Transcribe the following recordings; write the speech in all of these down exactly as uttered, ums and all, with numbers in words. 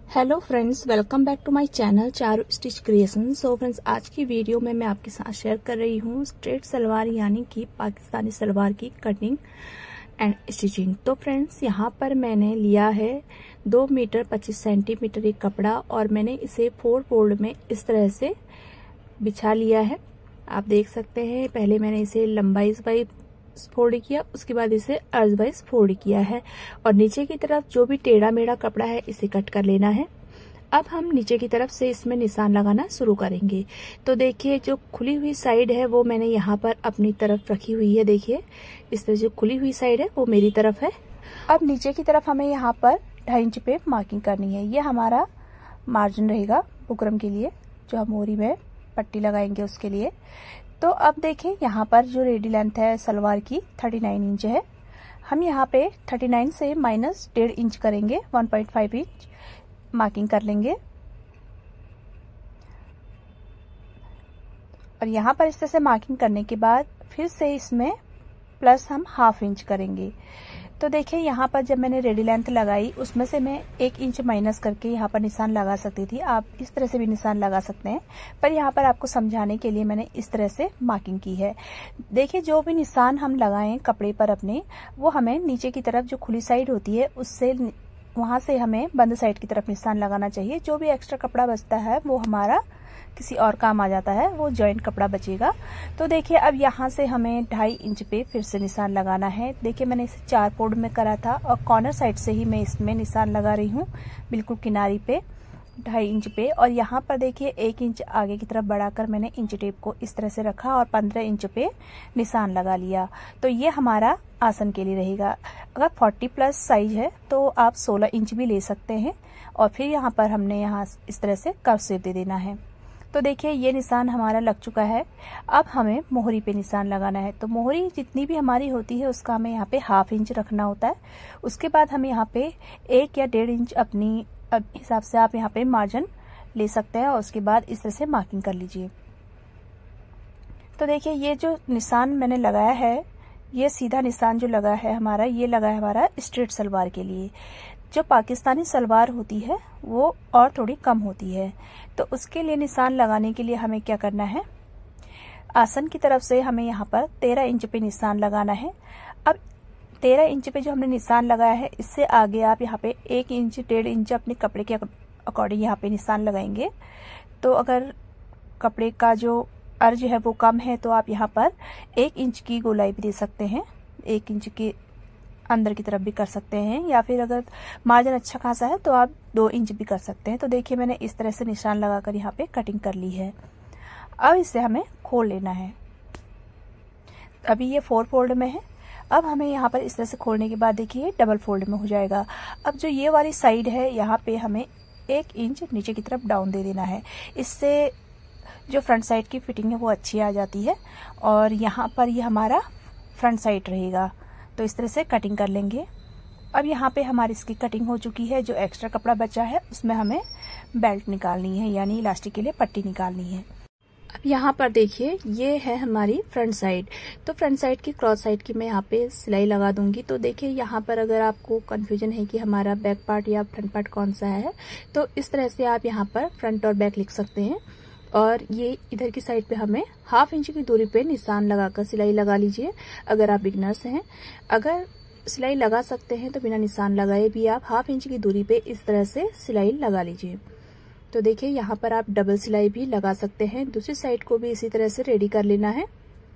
Hello friends, welcome back to my channel Charu stitch creation. So friends, आज की video में मैं आपके साथ शेयर कर रही हूँ स्ट्रेट सलवार यानी कि पाकिस्तानी सलवार की कटिंग एंड स्टिचिंग। तो फ्रेंड्स, यहाँ पर मैंने लिया है दो मीटर पच्चीस सेंटीमीटर एक कपड़ा और मैंने इसे फोर फोल्ड में इस तरह से बिछा लिया है। आप देख सकते हैं, पहले मैंने इसे लंबाई वाइज फोल्ड किया, उसके बाद इसे अर्ज वाइज फोल्ड किया है और नीचे की तरफ जो भी टेढ़ा मेढ़ा कपड़ा है इसे कट कर लेना है। अब हम नीचे की तरफ से इसमें निशान लगाना शुरू करेंगे। तो देखिए, जो खुली हुई साइड है वो मैंने यहाँ पर अपनी तरफ रखी हुई है। देखिए, इस तरह जो खुली हुई साइड है वो मेरी तरफ है। अब नीचे की तरफ हमें यहाँ पर ढाई इंच पे मार्किंग करनी है। ये हमारा मार्जिन रहेगा बुकरम के लिए, जो हम मोरी में पट्टी लगाएंगे उसके लिए। तो अब देखें, यहाँ पर जो रेडी लेंथ है सलवार की उनतालीस इंच है। हम यहाँ पे उनतालीस से माइनस डेढ़ इंच करेंगे, एक पॉइंट पाँच इंच मार्किंग कर लेंगे। और यहाँ पर इस तरह से मार्किंग करने के बाद फिर से इसमें प्लस हम हाफ इंच करेंगे। तो देखिए, यहाँ पर जब मैंने रेडी लेंथ लगाई उसमें से मैं एक इंच माइनस करके यहाँ पर निशान लगा सकती थी। आप इस तरह से भी निशान लगा सकते हैं, पर यहाँ पर आपको समझाने के लिए मैंने इस तरह से मार्किंग की है। देखिए, जो भी निशान हम लगाएं कपड़े पर अपने, वो हमें नीचे की तरफ जो खुली साइड होती है उससे वहां से हमें बंद साइड की तरफ निशान लगाना चाहिए। जो भी एक्स्ट्रा कपड़ा बचता है वो हमारा किसी और काम आ जाता है, वो जॉइंट कपड़ा बचेगा। तो देखिए, अब यहाँ से हमें ढाई इंच पे फिर से निशान लगाना है। देखिए, मैंने इसे चार फोल्ड में करा था और कॉर्नर साइड से ही मैं इसमें निशान लगा रही हूँ, बिल्कुल किनारी पे ढाई इंच पे। और यहाँ पर देखिए, एक इंच आगे की तरफ बढ़ाकर मैंने इंच टेप को इस तरह से रखा और पंद्रह इंच पे निशान लगा लिया। तो ये हमारा आसन के लिए रहेगा। अगर चालीस प्लस साइज है तो आप सोलह इंच भी ले सकते हैं। और फिर यहाँ पर हमने यहाँ इस तरह से कर्व शेप दे देना है। तो देखिए, ये निशान हमारा लग चुका है। अब हमें मोहरी पे निशान लगाना है। तो मोहरी जितनी भी हमारी होती है उसका हमें यहाँ पे हाफ इंच रखना होता है। उसके बाद हम यहाँ पे एक या डेढ़ इंच अपनी हिसाब से आप यहाँ पे मार्जिन ले सकते हैं और उसके बाद इस तरह से मार्किंग कर लीजिए। तो देखिए, ये जो निशान मैंने लगाया है, ये सीधा निशान जो लगा है हमारा, ये लगा है हमारा स्ट्रेट सलवार के लिए। जो पाकिस्तानी सलवार होती है वो और थोड़ी कम होती है। तो उसके लिए निशान लगाने के लिए हमें क्या करना है, आसन की तरफ से हमें यहाँ पर तेरह इंच पे निशान लगाना है। अब तेरह इंच पे जो हमने निशान लगाया है, इससे आगे आप यहाँ पे एक इंच डेढ़ इंच अपने कपड़े के अकॉर्डिंग यहाँ पे निशान लगाएंगे। तो अगर कपड़े का जो अर्ज है वो कम है तो आप यहाँ पर एक इंच की गोलाई भी दे सकते हैं, एक इंच की अंदर की तरफ भी कर सकते हैं, या फिर अगर मार्जिन अच्छा खासा है तो आप दो इंच भी कर सकते हैं। तो देखिए, मैंने इस तरह से निशान लगाकर यहाँ पे कटिंग कर ली है। अब इसे हमें खोल लेना है। अभी ये फोर फोल्ड में है। अब हमें यहाँ पर इस तरह से खोलने के बाद देखिए डबल फोल्ड में हो जाएगा। अब जो ये वाली साइड है, यहाँ पे हमें एक इंच नीचे की तरफ डाउन दे देना है। इससे जो फ्रंट साइड की फिटिंग है वो अच्छी आ जाती है और यहाँ पर ये हमारा फ्रंट साइड रहेगा। तो इस तरह से कटिंग कर लेंगे। अब यहाँ पे हमारी इसकी कटिंग हो चुकी है। जो एक्स्ट्रा कपड़ा बचा है उसमें हमें बेल्ट निकालनी है, यानी इलास्टिक के लिए पट्टी निकालनी है। अब यहाँ पर देखिए, ये है हमारी फ्रंट साइड। तो फ्रंट साइड की क्रॉस साइड की मैं यहाँ पे सिलाई लगा दूंगी। तो देखिए, यहाँ पर अगर आपको कंफ्यूजन है कि हमारा बैक पार्ट या फ्रंट पार्ट कौन सा है, तो इस तरह से आप यहाँ पर फ्रंट और बैक लिख सकते हैं। और ये इधर की साइड पे हमें हाफ इंच की दूरी पे निशान लगाकर सिलाई लगा लीजिए, अगर आप बिगनर्स हैं। अगर सिलाई लगा सकते हैं तो बिना निशान लगाए भी आप हाफ इंच की दूरी पे इस तरह से सिलाई लगा लीजिए। तो देखिए, यहाँ पर आप डबल सिलाई भी लगा सकते हैं। दूसरी साइड को भी इसी तरह से रेडी कर लेना है।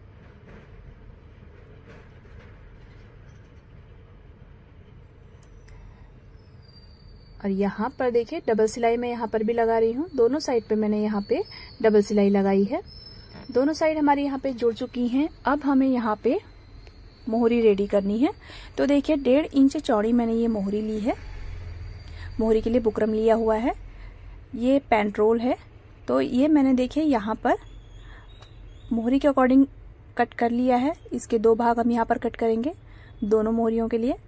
और यहाँ पर देखिए, डबल सिलाई मैं यहाँ पर भी लगा रही हूँ। दोनों साइड पे मैंने यहाँ पे डबल सिलाई लगाई है। दोनों साइड हमारी यहाँ पे जुड़ चुकी हैं। अब हमें यहाँ पे मोहरी रेडी करनी है। तो देखिए, डेढ़ इंच चौड़ी मैंने ये मोहरी ली है। मोहरी के लिए बुकरम लिया हुआ है। ये पैंट रोल है। तो ये मैंने देखिए यहाँ पर मोहरी के अकॉर्डिंग कट कर लिया है। इसके दो भाग हम यहाँ पर कट करेंगे, दोनों मोहरियों के लिए।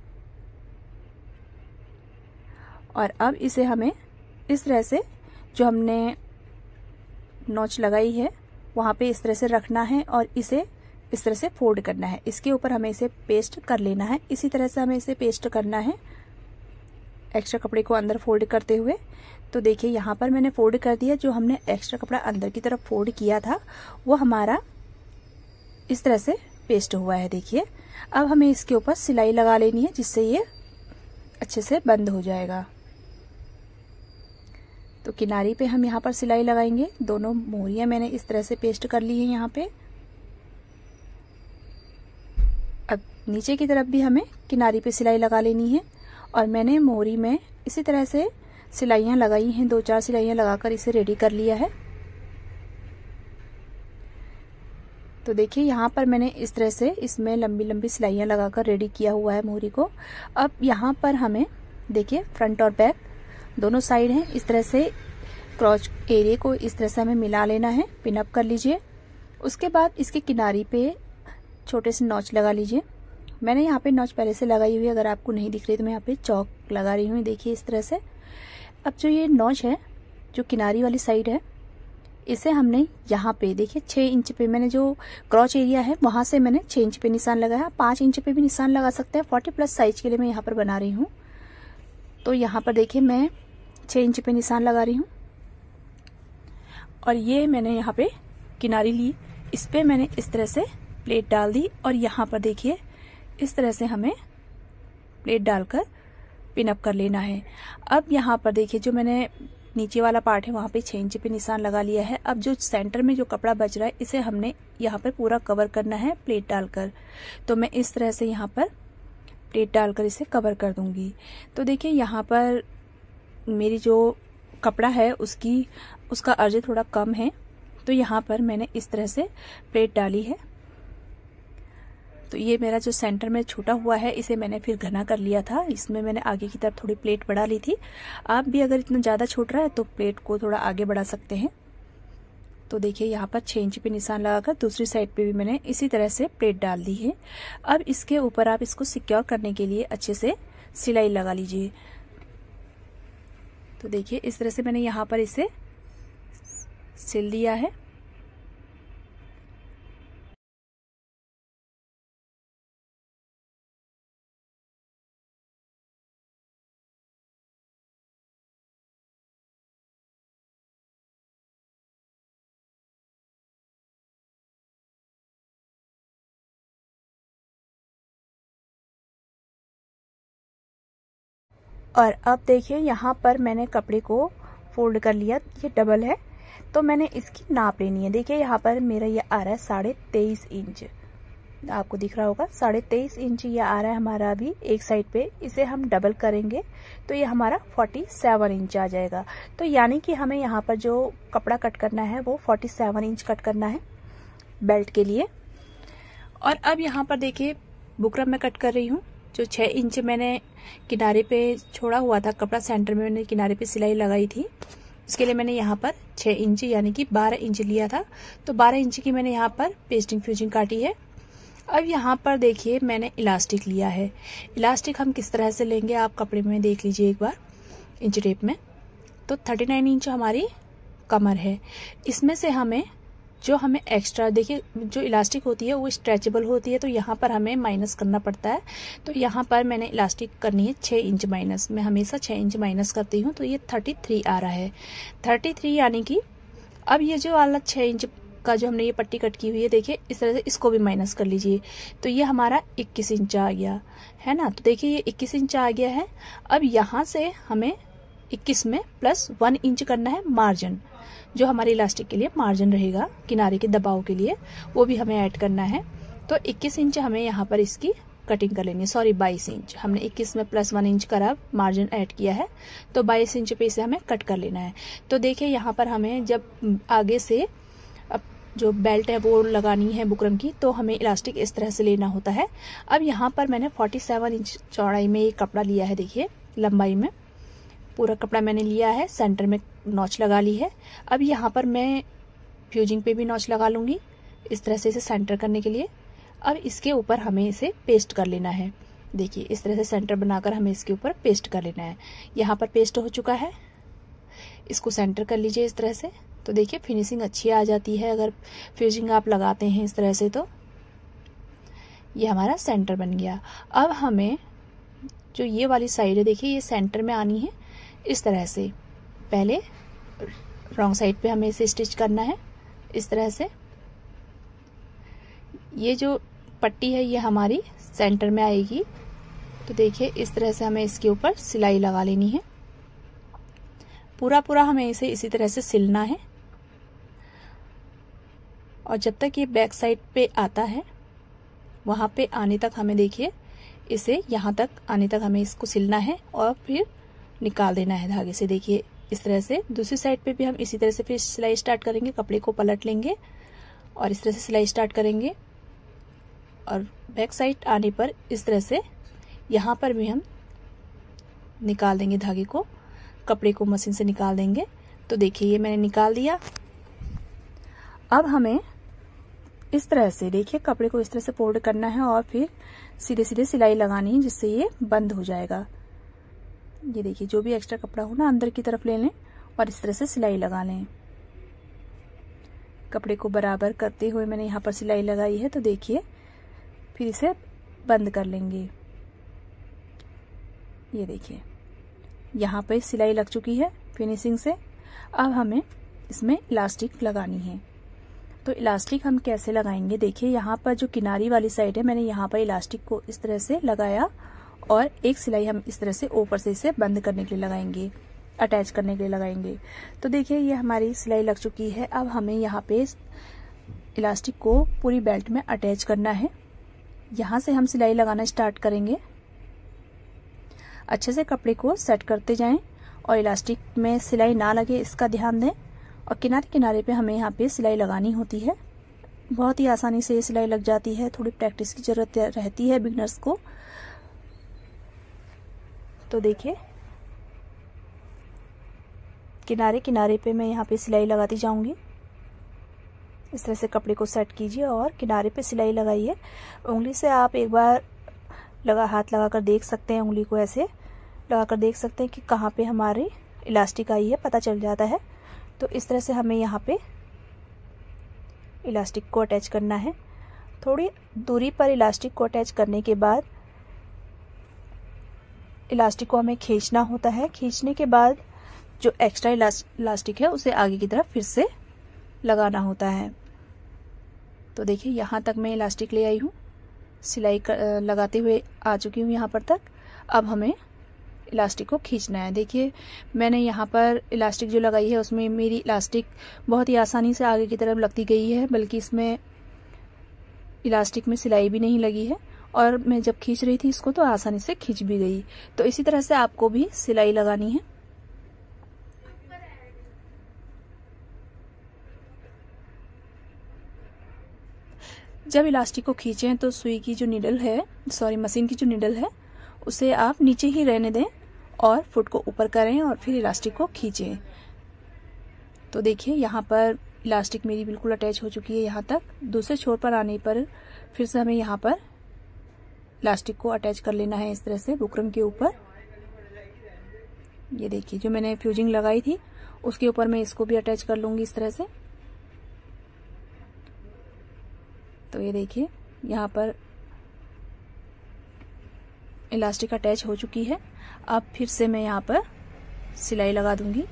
और अब इसे हमें इस तरह से जो हमने नॉच लगाई है वहां पे इस तरह से रखना है और इसे इस तरह से फोल्ड करना है। इसके ऊपर हमें इसे पेस्ट कर लेना है। इसी तरह से हमें इसे पेस्ट करना है। एक्स्ट्रा कपड़े को अंदर फोल्ड करते हुए। तो देखिए यहाँ पर मैंने फोल्ड कर दिया। जो हमने एक्स्ट्रा कपड़ा अंदर की तरफ फोल्ड किया था वो हमारा इस तरह से पेस्ट हुआ है। देखिए अब हमें इसके ऊपर सिलाई लगा लेनी है जिससे ये अच्छे से बंद हो जाएगा। तो किनारी पे हम यहाँ पर सिलाई लगाएंगे। दोनों मोहरियां मैंने इस तरह से पेस्ट कर ली है यहाँ पे। अब नीचे की तरफ भी हमें किनारी पे सिलाई लगा लेनी है और मैंने मोहरी में इसी तरह से सिलाइयां लगाई हैं। दो चार सिलाइयां लगाकर इसे रेडी कर लिया है। तो देखिए यहाँ पर मैंने इस तरह से इसमें लंबी लंबी सिलाइयां लगाकर रेडी किया हुआ है मोहरी को। अब यहाँ पर हमें देखिए फ्रंट और बैक दोनों साइड हैं, इस तरह से क्रॉच एरिया को इस तरह से हमें मिला लेना है। पिन अप कर लीजिए। उसके बाद इसके किनारी पे छोटे से नॉच लगा लीजिए। मैंने यहाँ पे नॉच पहले से लगाई हुई है, अगर आपको नहीं दिख रही तो मैं यहाँ पे चौक लगा रही हूँ। देखिए इस तरह से। अब जो ये नॉच है जो किनारी वाली साइड है इसे हमने यहाँ पे देखिए छह इंच पे मैंने जो क्रॉच एरिया है वहां से मैंने छह इंच पे निशान लगाया। पांच इंच पे भी निशान लगा सकते हैं। फोर्टी प्लस साइज के लिए मैं यहाँ पर बना रही हूँ। तो यहाँ पर देखिए मैं छह इंच पे निशान लगा रही हूँ और ये मैंने यहाँ पे किनारी ली। इस पे मैंने इस तरह से प्लेट डाल दी और यहाँ पर देखिए इस तरह से हमें प्लेट डालकर पिन अप कर लेना है। अब यहाँ पर देखिए जो मैंने नीचे वाला पार्ट है वहां पे छह इंच पे निशान लगा लिया है। अब जो सेंटर में जो कपड़ा बच रहा है इसे हमने यहाँ पर पूरा कवर करना है प्लेट डालकर। तो मैं इस तरह से यहाँ पर प्लेट डालकर इसे कवर कर दूंगी। तो देखिए यहाँ पर मेरी जो कपड़ा है उसकी उसका अर्ज थोड़ा कम है, तो यहाँ पर मैंने इस तरह से प्लेट डाली है। तो ये मेरा जो सेंटर में छूटा हुआ है इसे मैंने फिर घना कर लिया था। इसमें मैंने आगे की तरफ थोड़ी प्लेट बढ़ा ली थी। आप भी अगर इतना ज़्यादा छूट रहा है तो प्लेट को थोड़ा आगे बढ़ा सकते हैं। तो देखिए यहाँ पर छह इंच पे निशान लगाकर दूसरी साइड पे भी मैंने इसी तरह से प्लेट डाल दी है। अब इसके ऊपर आप इसको सिक्योर करने के लिए अच्छे से सिलाई लगा लीजिए। तो देखिए इस तरह से मैंने यहाँ पर इसे सिल दिया है। और अब देखिए यहाँ पर मैंने कपड़े को फोल्ड कर लिया। ये डबल है तो मैंने इसकी नाप लेनी है। देखिए यहाँ पर मेरा ये आ रहा है साढ़े तेईस इंच, आपको दिख रहा होगा साढ़े तेईस इंच ये आ रहा है हमारा अभी एक साइड पे। इसे हम डबल करेंगे तो ये हमारा सैंतालीस इंच आ जाएगा। तो यानी कि हमें यहाँ पर जो कपड़ा कट करना है वो सैंतालीस इंच कट करना है बेल्ट के लिए। और अब यहाँ पर देखिए बुकरम मैं कट कर रही हूँ। जो छह इंच मैंने किनारे पे छोड़ा हुआ था कपड़ा, सेंटर में मैंने किनारे पे सिलाई लगाई थी, इसके लिए मैंने यहाँ पर छह इंच यानी कि बारह इंच लिया था। तो बारह इंच की मैंने यहाँ पर पेस्टिंग फ्यूजिंग काटी है। अब यहाँ पर देखिए मैंने इलास्टिक लिया है। इलास्टिक हम किस तरह से लेंगे आप कपड़े में देख लीजिए एक बार इंच टेप में। तो उनतालीस इंच हमारी कमर है। इसमें से हमें जो हमें एक्स्ट्रा देखिए जो इलास्टिक होती है वो स्ट्रेचेबल होती है, तो यहाँ पर हमें माइनस करना पड़ता है। तो यहाँ पर मैंने इलास्टिक करनी है छः इंच माइनस। मैं हमेशा छः इंच माइनस करती हूँ। तो ये तैंतीस आ रहा है। तैंतीस यानी कि अब ये जो वाला छः इंच का जो हमने ये पट्टी कट की हुई है देखिए इस तरह से इसको भी माइनस कर लीजिए। तो ये हमारा इक्कीस इंच आ गया है ना। तो देखिए ये इक्कीस इंच आ गया है। अब यहाँ से हमें इक्कीस में प्लस वन इंच करना है मार्जिन, जो हमारे इलास्टिक के लिए मार्जिन रहेगा किनारे के दबाव के लिए, वो भी हमें ऐड करना है। तो इक्कीस इंच हमें यहाँ पर इसकी कटिंग कर लेनी है। सॉरी बाईस इंच, हमने इक्कीस में प्लस वन इंच करा मार्जिन ऐड किया है, तो बाईस इंच पे इसे हमें कट कर लेना है। तो देखिए यहाँ पर हमें जब आगे से अब जो बेल्ट है वो लगानी है बुकरम की, तो हमें इलास्टिक इस तरह से लेना होता है। अब यहाँ पर मैंने सैंतालीस इंच चौड़ाई में ये कपड़ा लिया है। देखिए लंबाई में पूरा कपड़ा मैंने लिया है, सेंटर में नॉच लगा ली है। अब यहाँ पर मैं फ्यूजिंग पे भी नॉच लगा लूंगी इस तरह से इसे सेंटर करने के लिए। अब इसके ऊपर हमें इसे पेस्ट कर लेना है। देखिए इस तरह से सेंटर बनाकर हमें इसके ऊपर पेस्ट कर लेना है। यहाँ पर पेस्ट हो चुका है, इसको सेंटर कर लीजिए इस तरह से। तो देखिए फिनिशिंग अच्छी आ जाती है अगर फ्यूजिंग आप लगाते हैं इस तरह से। तो ये हमारा सेंटर बन गया। अब हमें जो ये वाली साइड है देखिए ये सेंटर में आनी है इस तरह से। पहले रॉन्ग साइड पे हमें इसे स्टिच करना है इस तरह से। ये जो पट्टी है ये हमारी सेंटर में आएगी। तो देखिए इस तरह से हमें इसके ऊपर सिलाई लगा लेनी है। पूरा पूरा हमें इसे इसी तरह से सिलना है और जब तक ये बैक साइड पे आता है वहां पे आने तक हमें देखिए इसे यहाँ तक आने तक हमें इसको सिलना है और फिर निकाल देना है धागे से। देखिए इस तरह से दूसरी साइड पे भी हम इसी तरह से फिर सिलाई स्टार्ट करेंगे। कपड़े को पलट लेंगे और इस तरह से सिलाई स्टार्ट करेंगे और बैक साइड आने पर इस तरह से यहाँ पर भी हम निकाल देंगे धागे को, कपड़े को मशीन से निकाल देंगे। तो देखिए ये मैंने निकाल दिया। अब हमें इस तरह से देखिए कपड़े को इस तरह से फोल्ड करना है और फिर सीधे सीधे सिलाई लगानी है जिससे ये बंद हो जाएगा। ये देखिए जो भी एक्स्ट्रा कपड़ा हो ना अंदर की तरफ ले लें और इस तरह से सिलाई लगा लें। कपड़े को बराबर करते हुए मैंने यहाँ पर सिलाई लगाई है। तो देखिए फिर इसे बंद कर लेंगे। ये देखिए यहाँ पे सिलाई लग चुकी है फिनिशिंग से। अब हमें इसमें इलास्टिक लगानी है। तो इलास्टिक हम कैसे लगाएंगे, देखिए यहाँ पर जो किनारी वाली साइड है मैंने यहाँ पर इलास्टिक को इस तरह से लगाया और एक सिलाई हम इस तरह से ऊपर से इसे बंद करने के लिए लगाएंगे, अटैच करने के लिए लगाएंगे। तो देखिए ये हमारी सिलाई लग चुकी है। अब हमें यहाँ पे इलास्टिक को पूरी बेल्ट में अटैच करना है। यहाँ से हम सिलाई लगाना स्टार्ट करेंगे। अच्छे से कपड़े को सेट करते जाएं और इलास्टिक में सिलाई ना लगे इसका ध्यान दें। और किनारे किनारे पे हमें यहाँ पे सिलाई लगानी होती है। बहुत ही आसानी से ये सिलाई लग जाती है, थोड़ी प्रैक्टिस की जरूरत रहती है बिगनर्स को। तो देखिए किनारे किनारे पे मैं यहाँ पे सिलाई लगाती जाऊंगी। इस तरह से कपड़े को सेट कीजिए और किनारे पे सिलाई लगाइए। उंगली से आप एक बार लगा हाथ लगाकर देख सकते हैं, उंगली को ऐसे लगाकर देख सकते हैं कि कहाँ पे हमारी इलास्टिक आई है, पता चल जाता है। तो इस तरह से हमें यहाँ पे इलास्टिक को अटैच करना है। थोड़ी दूरी पर इलास्टिक को अटैच करने के बाद इलास्टिक को हमें खींचना होता है। खींचने के बाद जो एक्स्ट्रा इलास्टिक है उसे आगे की तरफ फिर से लगाना होता है। तो देखिए यहाँ तक मैं इलास्टिक ले आई हूँ, सिलाई कर, लगाते हुए आ चुकी हूँ यहाँ पर तक। अब हमें इलास्टिक को खींचना है। देखिए मैंने यहाँ पर इलास्टिक जो लगाई है उसमें मेरी इलास्टिक बहुत ही आसानी से आगे की तरफ लगती गई है, बल्कि इसमें इलास्टिक में सिलाई भी नहीं लगी है और मैं जब खींच रही थी इसको तो आसानी से खींच भी गई। तो इसी तरह से आपको भी सिलाई लगानी है। जब इलास्टिक को खींचें तो सुई की जो निडल है, सॉरी मशीन की जो निडल है, उसे आप नीचे ही रहने दें और फुट को ऊपर करें और फिर इलास्टिक को खींचें। तो देखिए यहाँ पर इलास्टिक मेरी बिल्कुल अटैच हो चुकी है यहाँ तक। दूसरे छोर पर आने पर फिर से हमें यहाँ पर इलास्टिक को अटैच कर लेना है इस तरह से बुकरम के ऊपर। ये देखिए जो मैंने फ्यूजिंग लगाई थी उसके ऊपर मैं इसको भी अटैच कर लूंगी इस तरह से। तो ये देखिए यहाँ पर इलास्टिक अटैच हो चुकी है। अब फिर से मैं यहाँ पर सिलाई लगा दूंगी।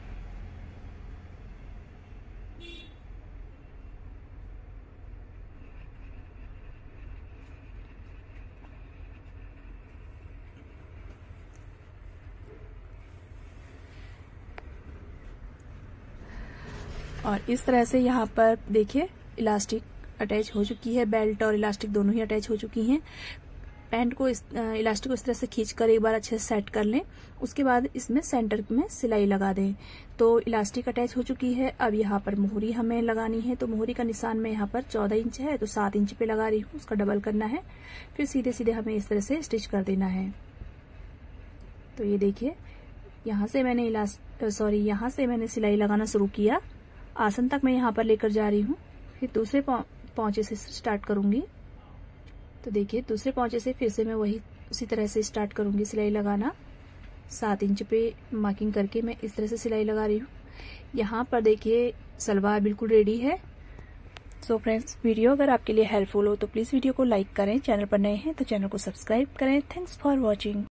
और इस तरह से यहाँ पर देखिए इलास्टिक अटैच हो चुकी है, बेल्ट और इलास्टिक दोनों ही अटैच हो चुकी हैं। पैंट को इस इलास्टिक को इस तरह से खींचकर एक बार अच्छे से सेट कर लें। उसके बाद इसमें सेंटर में सिलाई लगा दें। तो इलास्टिक अटैच हो चुकी है। अब यहाँ पर मोहरी हमें लगानी है। तो मोहरी का निशान में यहाँ पर चौदह इंच है तो सात इंच पे लगा रही हूँ, उसका डबल करना है। फिर सीधे सीधे हमें इस तरह से स्टिच कर देना है। तो ये देखिए यहाँ से मैंने इलास्टिक सॉरी यहाँ से मैंने सिलाई लगाना शुरू किया। आसन तक मैं यहाँ पर लेकर जा रही हूँ। फिर दूसरे पौंचे से स्टार्ट करूंगी। तो देखिए दूसरे पौंचे से फिर से मैं वही उसी तरह से स्टार्ट करूंगी सिलाई लगाना। सात इंच पे मार्किंग करके मैं इस तरह से सिलाई लगा रही हूँ। यहाँ पर देखिए सलवार बिल्कुल रेडी है। सो फ्रेंड्स, वीडियो अगर आपके लिए हेल्पफुल हो तो प्लीज वीडियो को लाइक करें। चैनल पर नए हैं तो चैनल को सब्सक्राइब करें। Thanks for watching.